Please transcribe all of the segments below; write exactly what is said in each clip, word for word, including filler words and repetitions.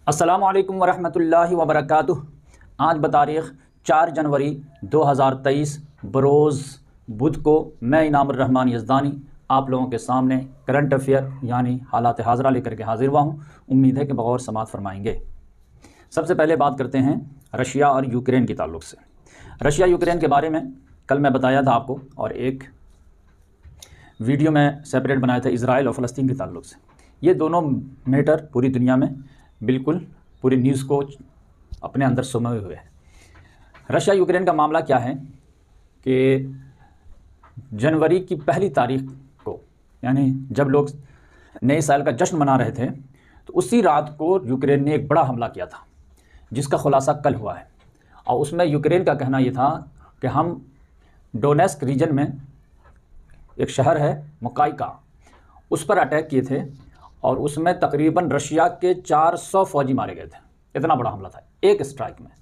अस्सलामु अलैकुम वरहमतुल्लाहि वबरकातुह। आज बतारीख़ चार जनवरी दो हज़ार तेईस बरोज़ बुध को मैं इनामुर रहमान यज़दानी आप लोगों के सामने करंट अफेयर यानी हालात हाज़रा लेकर के हाजिर हुआ हूँ। उम्मीद है कि बग़ौर समात फरमाएंगे। सबसे पहले बात करते हैं रशिया और यूक्रेन के ताल्लुक़ से। रशिया यूक्रेन के बारे में कल मैं बताया था आपको, और एक वीडियो में सेपरेट बनाया था इज़राइल और फ़लस्तीन के ताल्लुक़ से। ये दोनों मैटर पूरी दुनिया में बिल्कुल पूरी न्यूज़ को अपने अंदर समाये हुए हैं। रशिया यूक्रेन का मामला क्या है कि जनवरी की पहली तारीख को, यानी जब लोग नए साल का जश्न मना रहे थे, तो उसी रात को यूक्रेन ने एक बड़ा हमला किया था, जिसका खुलासा कल हुआ है। और उसमें यूक्रेन का कहना ये था कि हम डोनेस्क रीजन में एक शहर है मुकाइका, उस पर अटैक किए थे, और उसमें तकरीबन रशिया के चार सौ फौजी मारे गए थे। इतना बड़ा हमला था एक स्ट्राइक में।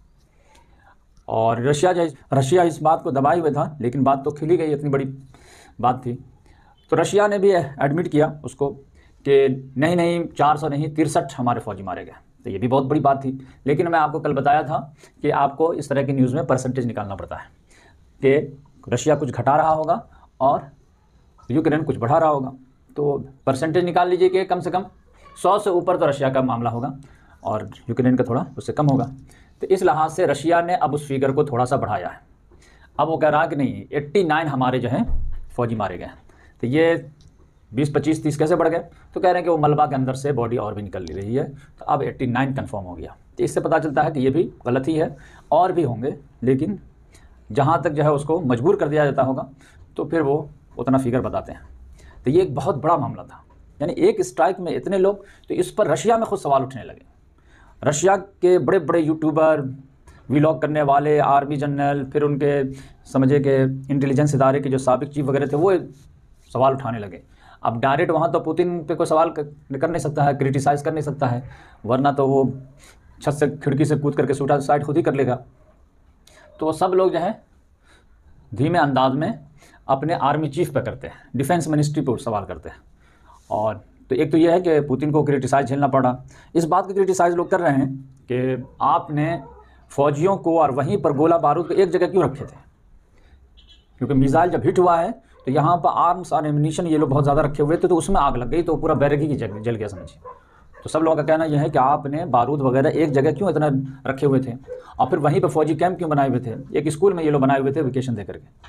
और रशिया जो रशिया इस बात को दबाए हुए था, लेकिन बात तो खिली गई, इतनी बड़ी बात थी। तो रशिया ने भी एडमिट किया उसको कि नहीं नहीं चार सौ नहीं तिरसठ हमारे फौजी मारे गए। तो ये भी बहुत बड़ी बात थी। लेकिन मैं आपको कल बताया था कि आपको इस तरह की न्यूज़ में परसेंटेज निकालना पड़ता है कि रशिया कुछ घटा रहा होगा और यूक्रेन कुछ बढ़ा रहा होगा। तो परसेंटेज निकाल लीजिए कि कम से कम सौ से ऊपर तो रशिया का मामला होगा और यूक्रेन का थोड़ा उससे कम होगा। तो इस लिहाज से रशिया ने अब उस फिगर को थोड़ा सा बढ़ाया है। अब वो कह रहा है कि नहीं नवासी हमारे जो हैं फौजी मारे गए। तो ये बीस पच्चीस तीस कैसे बढ़ गए? तो कह रहे हैं कि वो मलबा के अंदर से बॉडी और भी निकल रही है, तो अब नवासी कन्फर्म हो गया। तो इससे पता चलता है कि ये भी गलत ही है, और भी होंगे, लेकिन जहाँ तक जो है उसको मजबूर कर दिया जाता होगा तो फिर वो उतना फिगर बताते हैं। तो ये एक बहुत बड़ा मामला था, यानी एक स्ट्राइक में इतने लोग। तो इस पर रशिया में खुद सवाल उठने लगे। रशिया के बड़े बड़े यूट्यूबर, व्लॉग करने वाले, आर्मी जनरल, फिर उनके समझे कि इंटेलिजेंस इदारे के जो साबिक चीफ वगैरह थे, वो सवाल उठाने लगे। अब डायरेक्ट वहाँ तो पुतिन पे कोई सवाल कर नहीं सकता है, क्रिटिसाइज़ कर नहीं सकता है, वरना तो वो छत से खिड़की से कूद करके सुसाइड खुद ही कर लेगा। तो सब लोग जो है धीमे अंदाज में अपने आर्मी चीफ पे करते हैं, डिफेंस मिनिस्ट्री पर सवाल करते हैं। और तो एक तो ये है कि पुतिन को क्रिटिसाइज़ झेलना पड़ा। इस बात की क्रिटिसाइज़ लोग कर रहे हैं कि आपने फ़ौजियों को और वहीं पर गोला बारूद को एक जगह क्यों रखे थे? क्योंकि मिसाइल जब हिट हुआ है तो यहाँ पर आर्म्स और एमिनिशन ये लोग बहुत ज़्यादा रखे हुए थे, तो उसमें आग लग गई, तो पूरा बैरक ही जल जल गया समझिए। तो सब लोगों का कहना यह है कि आपने बारूद वगैरह एक जगह क्यों इतना रखे हुए थे, और फिर वहीं पर फौजी कैंप क्यों बनाए हुए थे? एक स्कूल में ये लोग बनाए हुए थे वेकेशन दे करके।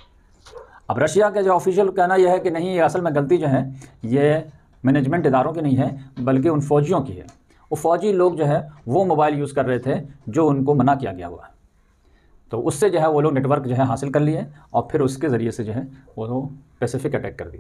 अब रशिया का जो ऑफिशियल कहना यह है कि नहीं, ये असल में गलती जो है ये मैनेजमेंट इदारों की नहीं है, बल्कि उन फौजियों की है। वो फौजी लोग जो है वो मोबाइल यूज़ कर रहे थे जो उनको मना किया गया हुआ है, तो उससे जो है वो लोग नेटवर्क जो है हासिल कर लिए, और फिर उसके ज़रिए से जो है वो पैसिफिक अटैक कर दिए।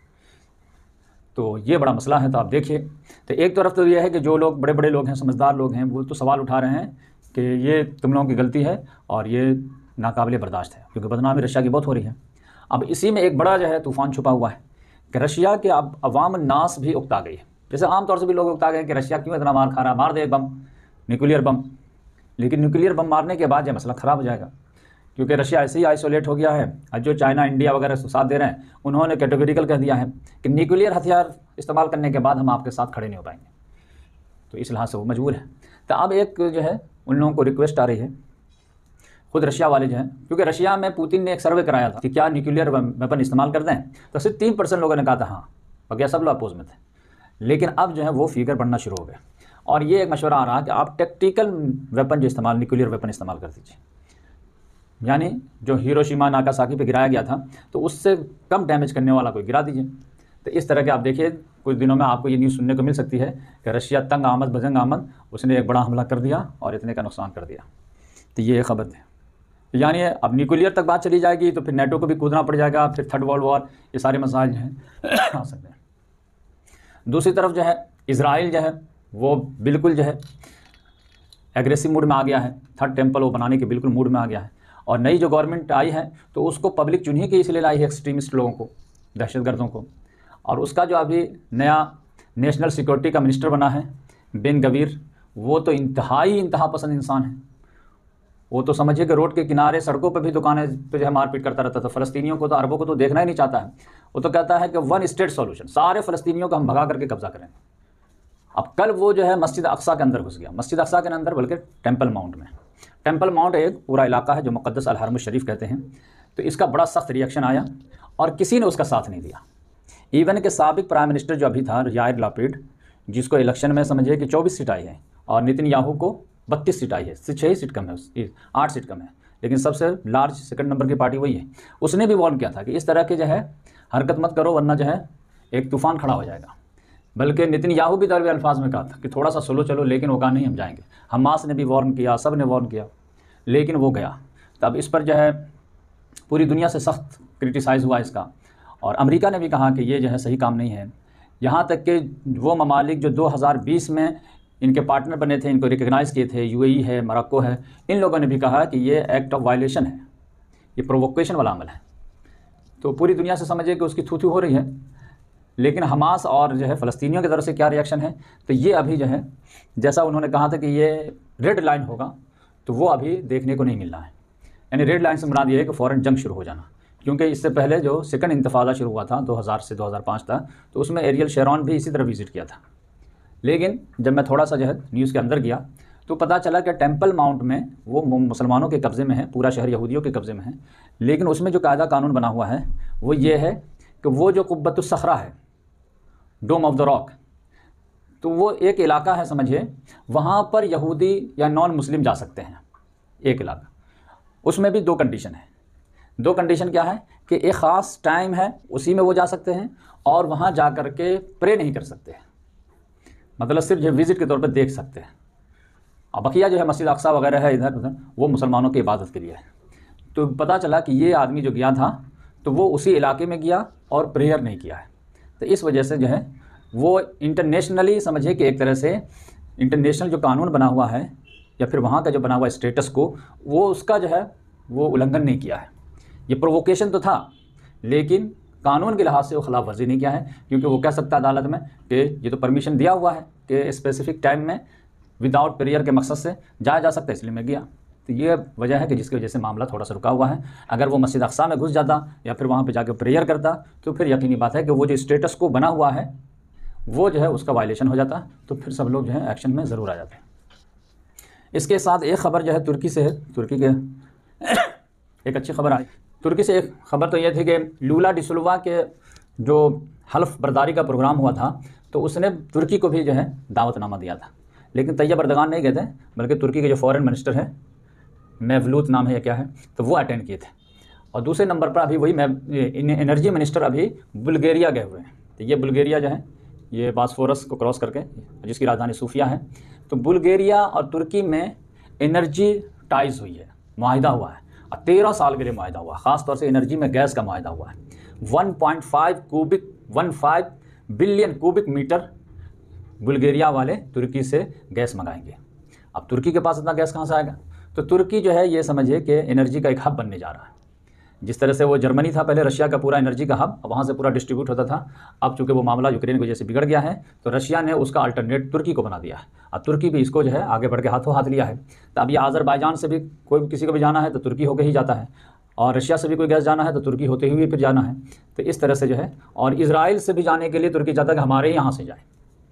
तो ये बड़ा मसला है। तो आप देखिए, तो एक तरफ तो ये है कि जो लोग बड़े बड़े लोग हैं, समझदार लोग हैं, वो तो सवाल उठा रहे हैं कि ये तुम लोगों की गलती है और ये नाकाबिले बर्दाश्त है, क्योंकि बदनामी रशिया की बहुत हो रही है। अब इसी में एक बड़ा जो है तूफ़ान छुपा हुआ है कि रशिया के अब अवाम नास भी उकता गई है। जैसे आमतौर से भी लोग उकता गए कि रशिया क्यों इतना मार खा रहा है, मार दे बम, न्यूक्लियर बम। लेकिन न्यूक्लियर बम मारने के बाद यह मसला ख़राब हो जाएगा, क्योंकि रशिया ऐसे ही आइसोलेट हो गया है। और जो चाइना, इंडिया वगैरह साथ दे रहे हैं, उन्होंने कैटेगोरिकल कह दिया है कि न्यूक्लियर हथियार इस्तेमाल करने के बाद हम आपके साथ खड़े नहीं हो पाएंगे। तो इस लिहाज से वो मजबूर है। तो अब एक जो है उन लोगों को रिक्वेस्ट आ रही है, खुद रशिया वाले जो हैं, क्योंकि रशिया में पुतिन ने एक सर्वे कराया था कि क्या न्यूक्लियर वेपन इस्तेमाल कर दें, तो सिर्फ तीन परसेंट लोगों ने कहा था हाँ, बाकी सब लोग अपोज में थे। लेकिन अब जो है वो फिगर बढ़ना शुरू हो गया, और ये एक मशवरा आ रहा है कि आप टैक्टिकल वेपन जो इस्तेमाल, न्यूक्लियर वेपन इस्तेमाल कर दीजिए। यानी जो हिरोशिमा नागासाकी पे गिराया गया था, तो उससे कम डैमेज करने वाला कोई गिरा दीजिए। तो इस तरह के आप देखिए कुछ दिनों में आपको ये न्यूज़ सुनने को मिल सकती है कि रशिया तंग आमद भजंग आमद, उसने एक बड़ा हमला कर दिया और इतने का नुकसान कर दिया। तो ये खबर है। यानी अब न्यूक्लियर तक बात चली जाएगी तो फिर नेटो को भी कूदना पड़ जाएगा, फिर थर्ड वर्ल्ड वॉर, ये सारे मसाइल जो हैं आ सकते हैं। दूसरी तरफ जो है इज़राइल जो है वो बिल्कुल जो है एग्रेसिव मूड में आ गया है। थर्ड टेम्पल वो बनाने के बिल्कुल मूड में आ गया है, और नई जो गवर्नमेंट आई है तो उसको पब्लिक चुन ही के इसलिए लाई है, एक्सट्रीमिस्ट लोगों को, दहशतगर्दों को। और उसका जो अभी नया नेशनल सिक्योरिटी का मिनिस्टर बना है बेन गवीर, वो तो इंतहाई इंतहा पसंद इंसान है। वो तो समझिए कि रोड के किनारे, सड़कों पर भी दुकानें पे जो है मारपीट करता रहता था। फ़लस्तीनियों को तो, अरबों को तो देखना ही नहीं चाहता है। वो तो कहता है कि वन स्टेट सॉल्यूशन, सारे फ़लस्तीनियों को हम भगा करके कब्जा करें। अब कल वो जो है मस्जिद अक्सा के अंदर घुस गया, मस्जिद अक्सा के अंदर बल्कि टेम्पल माउंट में। टेम्पल माउंट एक पूरा इलाका है जो मुक़द्दस अल हरम शरीफ कहते हैं। तो इसका बड़ा सख्त रिएक्शन आया और किसी ने उसका साथ नहीं दिया। इवन के साबिक प्राइम मिनिस्टर जो अभी था याइर लैपिड, जिसको इलेक्शन में समझिए कि चौबीस सीट आई है और नेतन्याहू को बत्तीस सीट आई है, छः ही सीट कम है, आठ सीट कम है, लेकिन सबसे लार्ज सेकंड नंबर की पार्टी वही है। उसने भी वार्न किया था कि इस तरह के जो है हरकत मत करो वरना जो है एक तूफ़ान खड़ा हो जाएगा। बल्कि नेतन्याहू भी दरवे अल्फाज में कहा था कि थोड़ा सा स्लो चलो, लेकिन वो कहा नहीं हम जाएंगे। हमास ने भी वार्न किया, सब ने वार्न किया, लेकिन वो गया। तब इस पर जो है पूरी दुनिया से सख्त क्रिटिसाइज़ हुआ इसका, और अमेरिका ने भी कहा कि ये जो है सही काम नहीं है। यहाँ तक कि वो ममालिक जो दो हज़ार बीस में इनके पार्टनर बने थे, इनको रिकग्नाइज़ किए थे, यूएई है, मोरक्को है, इन लोगों ने भी कहा कि ये एक्ट ऑफ वायलेशन है, ये प्रोवोकेशन वाला अमल है। तो पूरी दुनिया से समझिए कि उसकी थू थू हो रही है। लेकिन हमास और जो है फ़लस्तीनियों की तरफ से क्या रिएक्शन है, तो ये अभी जो है जैसा उन्होंने कहा था कि ये रेड लाइन होगा, तो वो अभी देखने को नहीं मिल रहा है। यानी रेड लाइन से मुराद ये है कि फ़ौरन जंग शुरू हो जाना, क्योंकि इससे पहले जो सेकंड इंतफादा शुरू हुआ था दो हज़ार से दो हज़ार पाँच तक, तो उसमें एरियल शेरॉन भी इसी तरह विज़िट किया था। लेकिन जब मैं थोड़ा सा जो है न्यूज़ के अंदर गया तो पता चला कि टेम्पल माउंट में वो मुसलमानों के कब्ज़े में है, पूरा शहर यहूदियों के कब्ज़े में है। लेकिन उसमें जो कायदा कानून बना हुआ है वो ये है कि वो जो कुब्बतुस सखरा है, डोम ऑफ द रॉक, तो वो एक इलाका है समझिए, वहाँ पर यहूदी या नॉन मुस्लिम जा सकते हैं, एक इलाका। उसमें भी दो कंडीशन है। दो कंडीशन क्या है कि एक ख़ास टाइम है उसी में वो जा सकते हैं, और वहाँ जा कर के प्रे नहीं कर सकते हैं, मतलब सिर्फ जो विज़िट के तौर पर देख सकते हैं। और बकिया जो है मस्जिद अक्सा वगैरह है इधर उधर, वो मुसलमानों की इबादत के लिए है। तो पता चला कि ये आदमी जो गया था तो वो उसी इलाके में गया और प्रेयर नहीं किया है। तो इस वजह से जो है वो इंटरनेशनली समझिए कि एक तरह से इंटरनेशनल जो कानून बना हुआ है या फिर वहाँ का जो बना हुआ स्टेटस को, वो उसका जो है वो उल्लंघन नहीं किया है। ये प्रोवोकेशन तो था, लेकिन कानून के लिहाज से वो खिलाफ वर्जी नहीं किया है, क्योंकि वो कह सकता है अदालत में कि ये तो परमिशन दिया हुआ है कि स्पेसिफिक टाइम में विदाउट प्रेयर के मकसद से जाया जा सकता है, इसलिए मैं गया। तो ये वजह है कि जिसकी वजह से मामला थोड़ा सा रुका हुआ है। अगर वो मस्जिद अक्सा में घुस जाता या फिर वहाँ पे जाकर प्रेयर करता तो फिर यकीनी बात है कि वो जो स्टेटस को बना हुआ है वो जो है उसका वायलेशन हो जाता, तो फिर सब लोग जो है एक्शन में ज़रूर आ जाते हैं। इसके साथ एक ख़बर जो है तुर्की से है, तुर्की के एक अच्छी खबर आई तुर्की से। एक खबर तो यह थी कि लूला डिसुल्वा के जो हल्फ बर्दारी का प्रोग्राम हुआ था तो उसने तुर्की को भी जो है दावतनामा दिया था, लेकिन तैयब अर्दगान नहीं गए थे, बल्कि तुर्की के जो फॉरेन मिनिस्टर है, मेवलूत नाम है या क्या है, तो वो अटेंड किए थे। और दूसरे नंबर पर अभी वही एनर्जी मिनिस्टर अभी बुल्गारिया गए हुए हैं। तो ये बुल्गारिया जो है ये बास्फोरस को क्रॉस करके, जिसकी राजधानी सूफिया है, तो बुल्गारिया और तुर्की में एनर्जी टाइज हुई है, मुआहिदा हुआ है, और तेरह साल के लिए मुआहिदा हुआ, ख़ास तौर से एनर्जी में गैस का मुआहिदा हुआ है। One point five cubic one five billion cubic metre Bulgaria वाले तुर्की से गैस मंगाएंगे। अब तुर्की के पास इतना गैस कहाँ से आएगा? तो तुर्की जो है ये समझिए कि एनर्जी का एक हब बनने जा रहा है। जिस तरह से वो जर्मनी था पहले रशिया का पूरा एनर्जी का हब, वहाँ से पूरा डिस्ट्रीब्यूट होता था। अब चूँकि वो मामला यूक्रेन की वजह से बिगड़ गया है तो रशिया ने उसका अल्टरनेट तुर्की को बना दिया है। अब तुर्की भी इसको जो है आगे बढ़ के हाथों हाथ लिया है। तो अब ये आज़रबाईजान से भी कोई किसी को भी जाना है तो तुर्की होकर ही जाता है, और रशिया से भी कोई गैस जाना है तो तुर्की होते हुए फिर जाना है। तो इस तरह से जो है, और इजराइल से भी जाने के लिए तुर्की चाहता है कि हमारे ही यहाँ से जाए।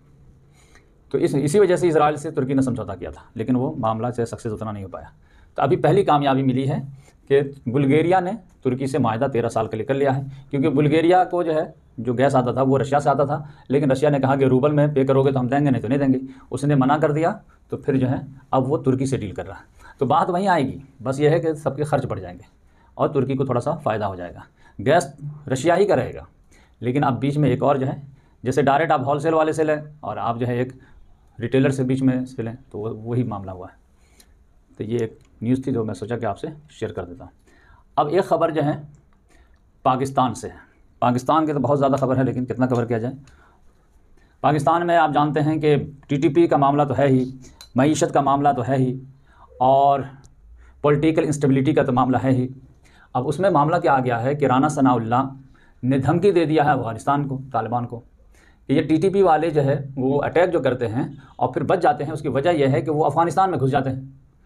तो इस इसी वजह से इजराइल से तुर्की ने समझौता किया था, लेकिन वो मामला से सक्सेस उतना नहीं हो पाया। तो अभी पहली कामयाबी मिली है कि बुल्गारिया ने तुर्की से माहिदा तेरह साल के लिए कर लिया है, क्योंकि बुल्गारिया को जो है जो गैस आता था वो रशिया से आता था, लेकिन रशिया ने कहा कि रूबल में पे करोगे तो हम देंगे, नहीं तो नहीं देंगे। उसने मना कर दिया, तो फिर जो है अब वो तुर्की से डील कर रहा है। तो बात वहीं आएगी, बस ये है कि सबके खर्च बढ़ जाएंगे और तुर्की को थोड़ा सा फ़ायदा हो जाएगा। गैस रशिया ही का रहेगा, लेकिन अब बीच में एक और जो है, जैसे डायरेक्ट आप होलसेल वाले से लें और आप जो है एक रिटेलर से बीच में से लें, तो वही मामला हुआ है। तो ये एक न्यूज़ थी जो मैं सोचा कि आपसे शेयर कर देता हूँ। अब एक ख़बर जो है पाकिस्तान से है। पाकिस्तान के तो बहुत ज़्यादा खबर है, लेकिन कितना कवर किया जाए। पाकिस्तान में आप जानते हैं कि टीटीपी का मामला तो है ही, मईशत का मामला तो है ही, और पॉलिटिकल इंस्टेबिलिटी का तो मामला है ही। अब उसमें मामला क्या आ गया है कि राना सनाउल्लाह ने धमकी दे दिया है अफ़गानिस्तान को, तालिबान को, कि ये टीटीपी वाले जो है वो अटैक जो करते हैं और फिर बच जाते हैं, उसकी वजह यह है कि वो अफ़गानिस्तान में घुस जाते हैं।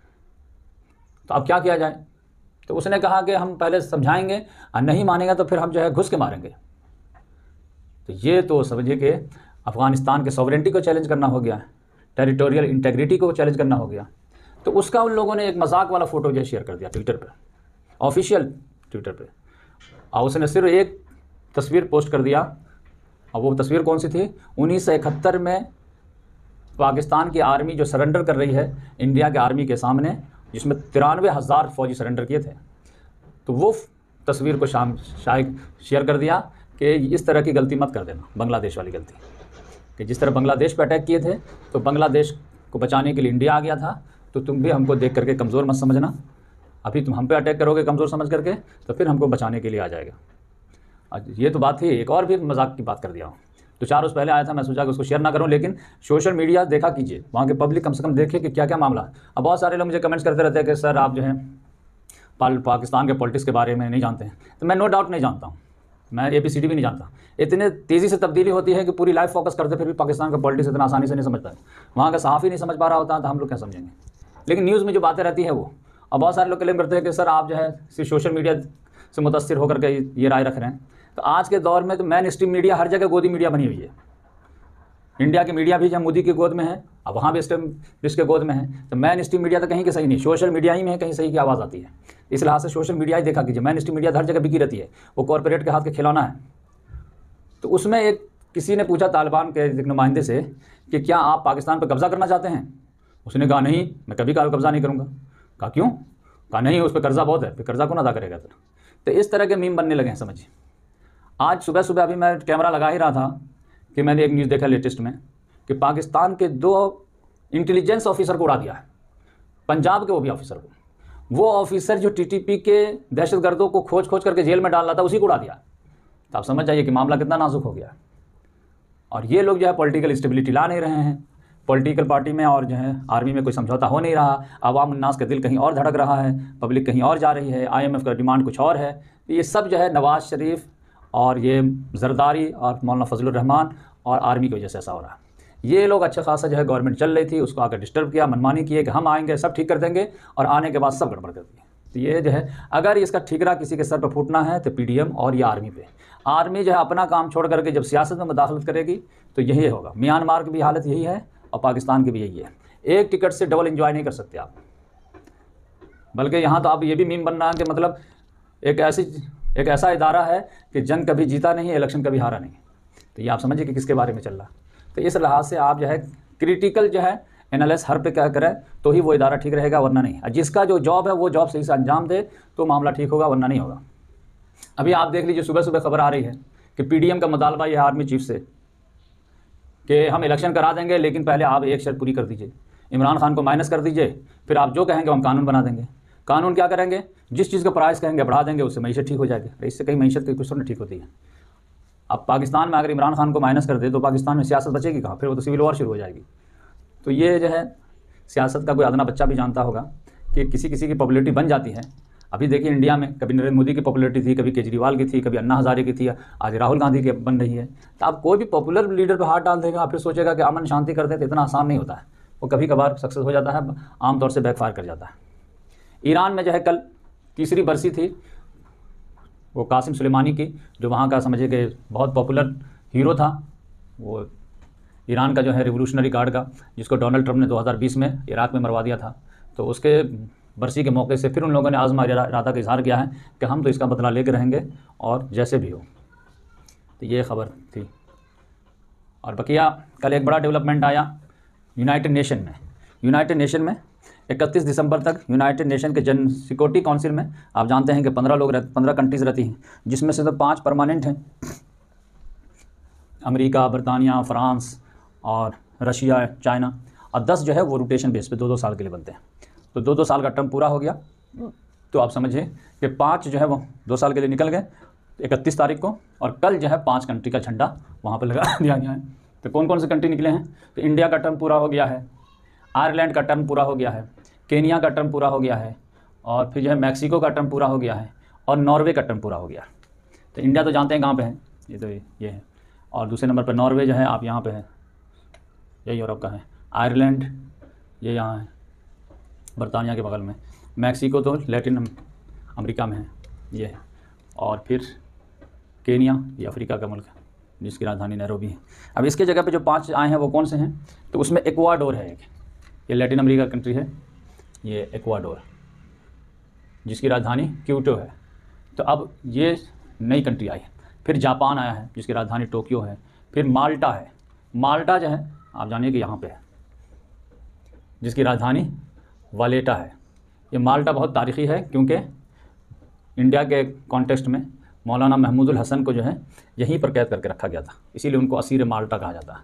तो अब क्या किया जाए? तो उसने कहा कि हम पहले समझाएंगे और नहीं मानेगा तो फिर हम जो है घुस के मारेंगे। तो ये तो समझिए कि अफ़गानिस्तान के सॉवरेंटी को चैलेंज करना हो गया, टेरिटोरियल इंटेग्रिटी को चैलेंज करना हो गया। तो उसका उन लोगों ने एक मजाक वाला फ़ोटो जो शेयर कर दिया ट्विटर पे, ऑफिशियल ट्विटर पे, और उसने सिर्फ एक तस्वीर पोस्ट कर दिया। और वो तस्वीर कौन सी थी? उन्नीस सौ इकहत्तर में पाकिस्तान की आर्मी जो सरेंडर कर रही है इंडिया के आर्मी के सामने, जिसमें तिरानवे हज़ार फौजी सरेंडर किए थे। तो वो तस्वीर को शाम शायद शेयर कर दिया कि इस तरह की गलती मत कर देना, बांग्लादेश वाली गलती, कि जिस तरह बांग्लादेश पर अटैक किए थे तो बांग्लादेश को बचाने के लिए इंडिया आ गया था, तो तुम भी हमको देख करके कमज़ोर मत समझना। अभी तुम हम पे अटैक करोगे कमज़ोर समझ करके, तो फिर हमको बचाने के लिए आ जाएगा। ये तो बात थी। एक और भी मजाक की बात कर दिया हूँ, तो चार रोज़ पहले आया था, मैं सोचा कि उसको शेयर ना करूं, लेकिन सोशल मीडिया देखा कीजिए, वहाँ के पब्लिक कम से कम देखे कि क्या क्या मामला है। अब बहुत सारे लोग मुझे कमेंट्स करते रहते हैं कि सर आप जो है पाकिस्तान के पॉलिटिक्स के बारे में नहीं जानते हैं। तो मैं नो डाउट नहीं जानता हूँ, मैं ए बी सी डी भी नहीं जानता। इतने तेज़ी से तब्दीली होती है कि पूरी लाइफ फोकस करते फिर भी पाकिस्तान का पॉलिटिक्स इतना आसानी से नहीं समझ पाए। वहाँ का सहाफ़ी नहीं समझ पा रहा होता तो हम लोग क्या समझेंगे। लेकिन न्यूज़ में जो बातें रहती है वो, और बहुत सारे लोग क्लेम करते हैं कि सर आप जो है सिर्फ सोशल मीडिया से मुतासिर होकर के ये राय रख रहे हैं। तो आज के दौर में तो मैन स्ट्रीम मीडिया हर जगह गोदी मीडिया बनी हुई है। इंडिया की मीडिया भी जब मोदी की गोद में है, अब वहाँ भी स्टेब्लिश के गोद में है, तो मैन स्ट्रीम मीडिया तो कहीं के सही नहीं, सोशल मीडिया ही में है कहीं सही की आवाज़ आती है। इस लिहाज से सोशल मीडिया ही देखा कीजिए, मैन स्ट्रीम मीडिया हर जगह बिकी रहती है, वो कॉरपोरेट के हाथ के खिलौना है। तो उसमें एक किसी ने पूछा तालिबान के एक नुमाइंदे से कि क्या आप पाकिस्तान पर कब्ज़ा करना चाहते हैं? उसने कहा नहीं, मैं कभी कब्ज़ा नहीं करूँगा। कहा क्यों? कहा नहीं, उस पर कर्जा बहुत है, फिर कर्जा कौन अदा करेगा? तो इस तरह के मीम बनने लगे हैं, समझिए। आज सुबह सुबह अभी मैं कैमरा लगा ही रहा था कि मैंने एक न्यूज़ देखा लेटेस्ट में कि पाकिस्तान के दो इंटेलिजेंस ऑफिसर को उड़ा दिया है, पंजाब के वो भी ऑफिसर को। वो ऑफिसर जो टीटीपी के दहशतगर्दों को खोज खोज करके जेल में डाल रहा था, उसी को उड़ा दिया। तो आप समझ जाइए कि मामला कितना नाजुक हो गया। और ये लोग जो है पॉलिटिकल स्टेबिलिटी ला नहीं रहे हैं, पॉलिटिकल पार्टी में और जो है आर्मी में कोई समझौता हो नहीं रहा, अवाम उन्नास का दिल कहीं और धड़क रहा है, पब्लिक कहीं और जा रही है, आईएमएफ का डिमांड कुछ और है। तो ये सब जो है नवाज़ शरीफ और ये जरदारी और मौलाना फजलुर रहमान और आर्मी की वजह से ऐसा हो रहा है। ये लोग अच्छा खासा जो है गवर्नमेंट चल रही थी, उसको आकर डिस्टर्ब किया, मनमानी किए कि हम आएंगे सब ठीक कर देंगे, और आने के बाद सब गड़बड़ कर दिए। तो ये जो है अगर इसका ठिकरा किसी के सर पर फूटना है तो पीडीएम और ये आर्मी पे। आर्मी जो है अपना काम छोड़ करके जब सियासत में मुदाखलत करेगी तो यही होगा। म्यांमार की भी हालत यही है और पाकिस्तान की भी यही है। एक टिकट से डबल एंजॉय नहीं कर सकते आप। बल्कि यहाँ तो आप ये भी मीम बन रहा है कि मतलब एक ऐसी एक ऐसा इदारा है कि जंग कभी जीता नहीं, इलेक्शन कभी हारा नहीं। तो ये आप समझिए कि किसके बारे में चल रहा। तो इस लिहाज से आप जो है क्रिटिकल जो है एनालिसिस हर पे क्या करें तो ही वो इदारा ठीक रहेगा, वरना नहीं। जिसका जो जॉब है वो जॉब सही से अंजाम दे तो मामला ठीक होगा, वरना नहीं होगा। अभी आप देख लीजिए सुबह सुबह खबर आ रही है कि पीडीएम का मुतालबा ये आर्मी चीफ से कि हम इलेक्शन करा देंगे, लेकिन पहले आप एक शर्त पूरी कर दीजिए, इमरान खान को माइनस कर दीजिए, फिर आप जो कहेंगे हम कानून बना देंगे। कानून क्या करेंगे? जिस चीज़ का प्राइस कहेंगे बढ़ा देंगे, उससे मैशत ठीक हो जाएगी। इससे कहीं मैशत की कुछ नहीं ठीक होती है। अब पाकिस्तान में अगर इमरान खान को माइनस कर दे तो पाकिस्तान में सियासत बचेगी कहाँ? फिर वो तो सिविल वॉर शुरू हो जाएगी। तो ये जो है सियासत का कोई अदना बच्चा भी जानता होगा कि किसी किसी की पॉपुलरिटी बन जाती है। अभी देखिए इंडिया में कभी नरेंद्र मोदी की पॉपुलरिटी थी, कभी केजरीवाल की थी, कभी अन्ना हज़ारे की थी, आज राहुल गांधी की बन रही है। तो आप कोई भी पॉपुलर लीडर पर हाथ डाल देगा, फिर सोचेगा कि अमन शांति कर दे, तो इतना आसान नहीं होता है। वो कभी कभार सक्सेस हो जाता है, आमतौर से बैकफायर कर जाता है। ईरान में जो है कल तीसरी बरसी थी वो कासिम सुलेमानी की, जो वहाँ का समझिए कि बहुत पॉपुलर हीरो था, वो ईरान का जो है रिवोल्यूशनरी गार्ड का, जिसको डोनाल्ड ट्रंप ने दो हज़ार बीस में इराक में मरवा दिया था। तो उसके बरसी के मौके से फिर उन लोगों ने आज़मा इरादा का इजहार किया है कि हम तो इसका बदला लेकर रहेंगे और जैसे भी हो। तो ये खबर थी। और बकिया कल एक बड़ा डेवलपमेंट आया यूनाइटेड नेशन में। यूनाइटेड नेशन में इकतीस दिसंबर तक यूनाइटेड नेशन के जन सिक्योरिटी काउंसिल में आप जानते हैं कि पंद्रह लोग रह पंद्रह कंट्रीज़ रहती हैं, जिसमें से तो पाँच परमानेंट हैं, अमेरिका, बरतानिया, फ्रांस और रशिया, चाइना, और दस जो है वो रोटेशन बेस पे दो दो साल के लिए बनते हैं। तो दो दो साल का टर्म पूरा हो गया। तो आप समझिए कि पाँच जो है वो दो साल के लिए निकल गए इकतीस तारीख को, और कल जो है पाँच कंट्री का झंडा वहाँ पर लगा दिया गया है। तो कौन कौन से कंट्री निकले हैं? तो इंडिया का टर्म पूरा हो गया है, आयरलैंड का टर्म पूरा हो गया है, केनिया का टर्म पूरा हो गया है, और फिर जो है मैक्सिको का टर्म पूरा हो गया है, और नॉर्वे का टर्म पूरा हो गया। तो इंडिया तो जानते हैं कहाँ पे है, ये तो ये है। और दूसरे नंबर पर नॉर्वे जो है आप यहाँ पे है, ये यूरोप का है। आयरलैंड ये यहाँ है बरतानिया के बगल में। मैक्सिको तो लैटिन अमेरिका में है, ये है। और फिर केनिया ये अफ्रीका का मुल्क है, जिसकी राजधानी नैरोबी है। अब इसके जगह पे जो पांच आए हैं वो कौन से हैं, तो उसमें एक्वाडोर है एक, ये लैटिन अमेरिका कंट्री है, ये एक्वाडोर जिसकी राजधानी क्यूटो है। तो अब ये नई कंट्री आई है। फिर जापान आया है जिसकी राजधानी टोक्यो है। फिर माल्टा है, माल्टा जो है आप जानिए कि यहाँ पे है, जिसकी राजधानी वालेटा है। ये माल्टा बहुत तारीख़ी है क्योंकि इंडिया के कॉन्टेक्स्ट में मौलाना महमूदुल हसन को जो है यहीं पर कैद करके रखा गया था, इसीलिए उनको असीर माल्टा कहा जाता है।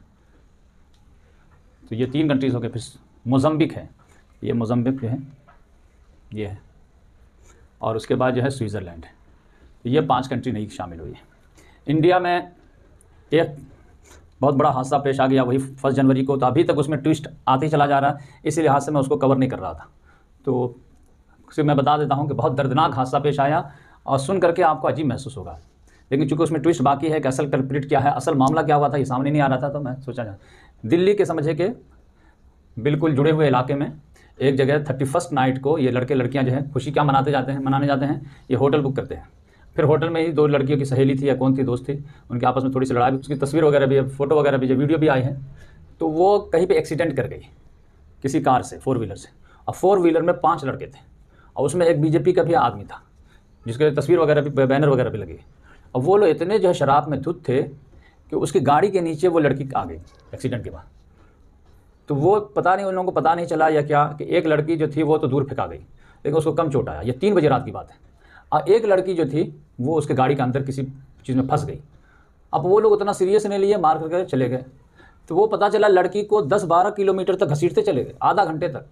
तो ये तीन कंट्रीज़ हो गए। फिर मोज़म्बिक है, ये मोज़म्बिक जो है ये है, और उसके बाद जो है स्विट्ज़रलैंड है। तो ये पांच कंट्री नहीं शामिल हुई है। इंडिया में एक बहुत बड़ा हादसा पेश आ गया वही फर्स्ट जनवरी को, तो अभी तक उसमें ट्विस्ट आते ही चला जा रहा है, इसी लिहाज से मैं उसको कवर नहीं कर रहा था। तो सिर्फ मैं बता देता हूँ कि बहुत दर्दनाक हादसा पेश आया और सुन करके आपको अजीब महसूस होगा, लेकिन चूंकि उसमें ट्विस्ट बाकी है कि असल कल्प्रिट क्या है, असल मामला क्या हुआ था, ये सामने नहीं आ रहा था। तो मैं सोचा जा दिल्ली के समझे कि बिल्कुल जुड़े हुए इलाके में एक जगह थर्टी फर्स्ट नाइट को ये लड़के लड़कियाँ जो है खुशी क्या मनाते जाते हैं मनाने जाते हैं, ये होटल बुक करते हैं। फिर होटल में ही दो लड़कियों की सहेली थी या कौन थी, दोस्त थी, उनके आपस में थोड़ी सी लड़ाई, उसकी तस्वीर वगैरह भी, फ़ोटो वगैरह भी, जो वीडियो भी आई है। तो वो कहीं पे एक्सीडेंट कर गई किसी कार से, फोर व्हीलर से, और फोर व्हीलर में पांच लड़के थे और उसमें एक बीजेपी का भी आदमी था जिसके तस्वीर वगैरह भी, बैनर वगैरह भी लगे। और वो लोग इतने जो है शराब में धुत थे कि उसकी गाड़ी के नीचे वो लड़की आ गई एक्सीडेंट के बाद। तो वो पता नहीं, उन लोगों को पता नहीं चला या क्या कि एक लड़की जो थी वो तो दूर फेंका गई, लेकिन उसको कम चोट आया। ये तीन बजे रात की बात है। और एक लड़की जो थी वो उसके गाड़ी के अंदर किसी चीज़ में फंस गई। अब वो लोग उतना सीरियस नहीं लिए, मार करके चले गए। तो वो पता चला लड़की को दस बारह किलोमीटर तक घसीटते चले गए, आधा घंटे तक।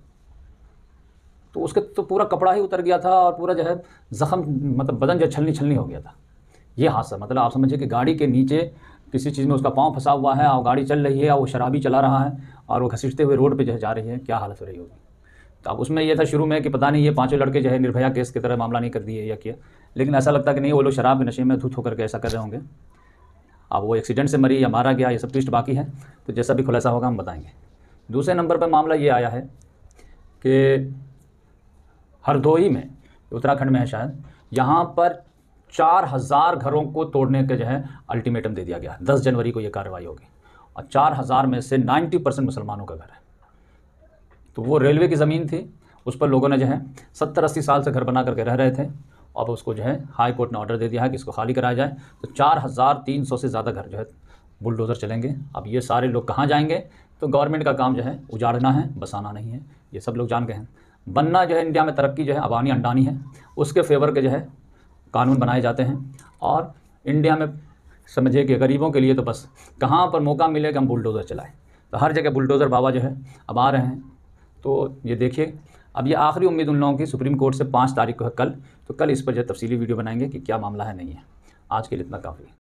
तो उसके तो पूरा कपड़ा ही उतर गया था और पूरा जो है ज़ख़म, मतलब बदन जो छलनी छलनी हो गया था। ये हादसा, मतलब आप समझिए कि गाड़ी के नीचे किसी चीज़ में उसका पाँव फंसा हुआ है और गाड़ी चल रही है और वो शराबी चला रहा है और वो घसीटते हुए रोड पे जो है जा रही है, क्या हालत हो रही होगी। तो अब उसमें ये था शुरू में कि पता नहीं ये पांचों लड़के जो है निर्भया केस की तरह मामला नहीं कर दिए या किया, लेकिन ऐसा लगता कि नहीं, वो लोग शराब के नशे में धुत होकर के ऐसा कर रहे होंगे। अब वो एक्सीडेंट से मरी या मारा गया, ये सब ट्विस्ट बाकी है, तो जैसा भी खुलासा होगा हम बताएंगे। दूसरे नंबर पर मामला ये आया है कि हरदोई में, उत्तराखंड में है शायद, यहाँ पर चार हज़ार घरों को तोड़ने का जो है अल्टीमेटम दे दिया गया। दस जनवरी को ये कार्रवाई होगी और चार हज़ार में से नाइन्टी परसेंट मुसलमानों का घर है। तो वो रेलवे की ज़मीन थी, उस पर लोगों ने जो है सत्तर अस्सी साल से घर बना करके रह रहे थे। अब उसको जो है हाई कोर्ट ने ऑर्डर दे दिया है कि इसको खाली कराया जाए। तो चार हज़ार तीन सौ से ज़्यादा घर जो है बुलडोज़र चलेंगे। अब ये सारे लोग कहाँ जाएंगे, तो गवर्नमेंट का काम जो है उजाड़ना है, बसाना नहीं है, ये सब लोग जान गए हैं। बनना जो है इंडिया में तरक्की जो है अबानी अंडानी है, उसके फेवर के जो है कानून बनाए जाते हैं। और इंडिया में समझिए कि गरीबों के लिए तो बस कहाँ पर मौका मिले कि हम बुलडोज़र चलाएं, तो हर जगह बुलडोज़र बाबा जो है अब आ रहे हैं। तो ये देखिए, अब ये आखिरी उम्मीद उन लोगों की सुप्रीम कोर्ट से पाँच तारीख को है कल, तो कल इस पर जो तफसीली वीडियो बनाएंगे कि क्या मामला है नहीं है। आज के लिए इतना काफ़ी है।